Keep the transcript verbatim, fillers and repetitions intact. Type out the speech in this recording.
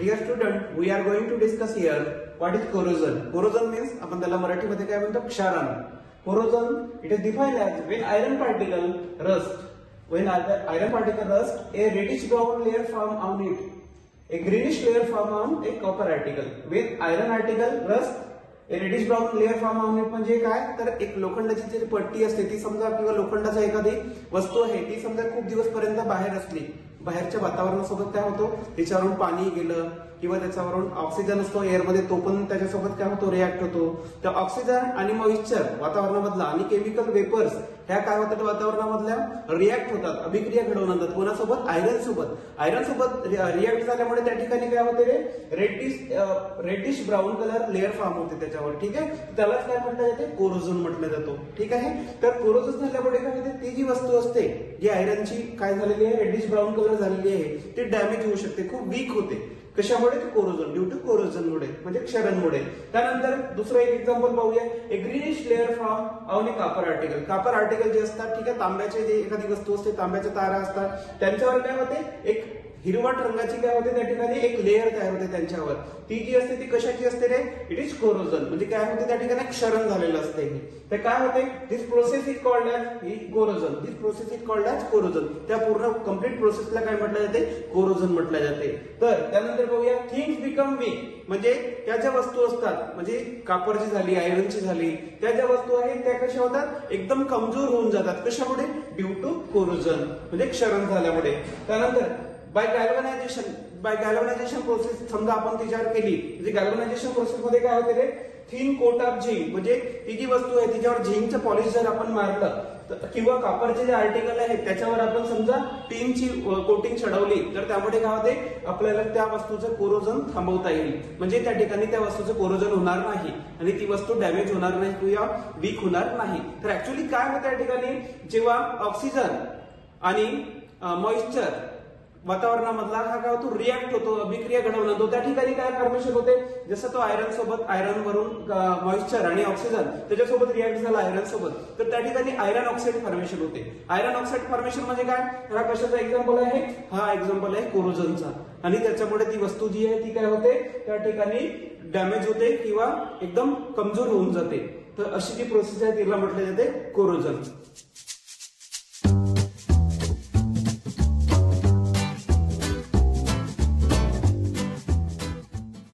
Dear student, we are going to discuss here what is corrosion. Corrosion means आपण त्याला मराठीमध्ये काय म्हणतो, क्षारण. Corrosion it is defined as when iron particle rust when iron particle rust a reddish brown layer form on it, a greenish layer form on a copper article. When iron article rust a reddish brown layer form on it म्हणजे काय, तर एक लोखंडाची जी पट्टी असते ती समजा किंवा लोखंडाचा एखादी वस्तू आहे ती समजा खूप दिवस पर्यंत बाहेर असली, बाहेरच्या वातावरणासोबत काय होतो, त्याच्यावरून पाणी गेलं किंवा त्याच्यावरून ऑक्सिजन असतो एअरमध्ये, तो पण त्याच्यासोबत काय होतो, रिॲक्ट होतो. तर ऑक्सिजन आणि मॉइश्चर वातावरणामधला आणि केमिकल वेपर्स ह्या काय होतात, वातावरणामधल्या रिॲक्ट होतात, अभिक्रिया घडवून आणतात. कोणासोबत, आयरन सोबत. आयरन सोबत रिॲक्ट झाल्यामुळे त्या ठिकाणी काय होते रे, reddish reddish brown colour layer form होते त्याच्यावर. ठीक आहे, त्यालाच काय म्हटलं जाते, कोरोजन म्हटलं जातो. ठीक आहे, तर कोरोजन झाल्यामुळे काय होते, ती जी वस्तू असते जी आयरनची काय झालेली आहे, रेडिश ब्राऊन कलर झालेली आहे, ती डॅमेज होऊ शकते, खूप वीक होते. कशामुळे, कोरोजन, ड्यू टू कोरोजनमुळे म्हणजे क्षरणमुळे. त्यानंतर दुसरं एक एक्झाम्पल पाहूया, a greenish layer from on a copper article. कापर आर्टिकल जे असतात, ठीक आहे, तांब्याचे जे एखादी वस्तू असते, तांब्याच्या तारा असतात, त्यांच्यावर काय होते, एक हिरवट रंगाची काय होते, त्या ठिकाणी एक लेअर तयार होते त्यांच्यावर. ती जी असते ती कशाची असते रे, इट इज कोरोजन. म्हणजे काय होते, त्या ठिकाणी क्षरण झालेलं असते. तर काय होते, this process is called as corrosion. This process is called as corrosion. त्या पूर्ण कम्प्लीट प्रोसेसला काय म्हटलं जाते, कोरोजन म्हटलं जाते. तर त्यानंतर बघूया, थिंग्स बिकम वीक. म्हणजे त्या ज्या वस्तू असतात, म्हणजे कापरची झाली, आयरनची झाली, त्या ज्या वस्तू आहेत त्या कशा होतात, एकदम कमजोर होऊन जातात. कशामुळे, ड्यू टू कोरोजन म्हणजे क्षरण झाल्यामुळे. त्यानंतर by galvanization. By galvanization process समजा आपण तिच्यावर केली, म्हणजे गॅल्व्हनायझेशन प्रोसेस मध्ये काय होते रे, थिन कोट ऑफ झिंक. म्हणजे ती जी वस्तू आहे तिच्यावर झिंकचं पॉलिश जर आपण मारलं किंवा कापरचे जे आर्टिकल आहेत त्याच्यावर आपण समजा टीनची कोटिंग चढवली, तर त्यामुळे काय होते, आपल्याला त्या वस्तूचं कोरोजन थांबवता येईल. म्हणजे त्या ठिकाणी त्या वस्तूचं कोरोजन होणार नाही आणि ती वस्तू डॅमेज होणार नाही किंवा वीक होणार नाही. तर ऍक्च्युअली काय होतं त्या ठिकाणी, जेव्हा ऑक्सिजन आणि मॉइश्चर वातावरणामधला हा काय होतो, रिॲक्ट होतो, अभिक्रिया घडवून आणतो, त्या ठिकाणी काय फॉर्मेशन होते, जसं तो आयरन सोबत, आयरन वरून मॉइश्चर आणि ऑक्सिजन त्याच्यासोबत रिॲक्ट झाला आयरन सोबत, तर त्या ठिकाणी आयरन ऑक्साईड फॉर्मेशन होते. आयरन ऑक्साईड फॉर्मेशन म्हणजे काय, हा कशाचा एक्झाम्पल आहे, हा एक्झाम्पल आहे कोरोजनचा. आणि त्याच्यामुळे ती वस्तू जी आहे ती काय होते, त्या ठिकाणी डॅमेज होते किंवा एकदम कमजोर होऊन जाते. तर अशी जी प्रोसेस आहे तिला म्हटलं जाते कोरोजन.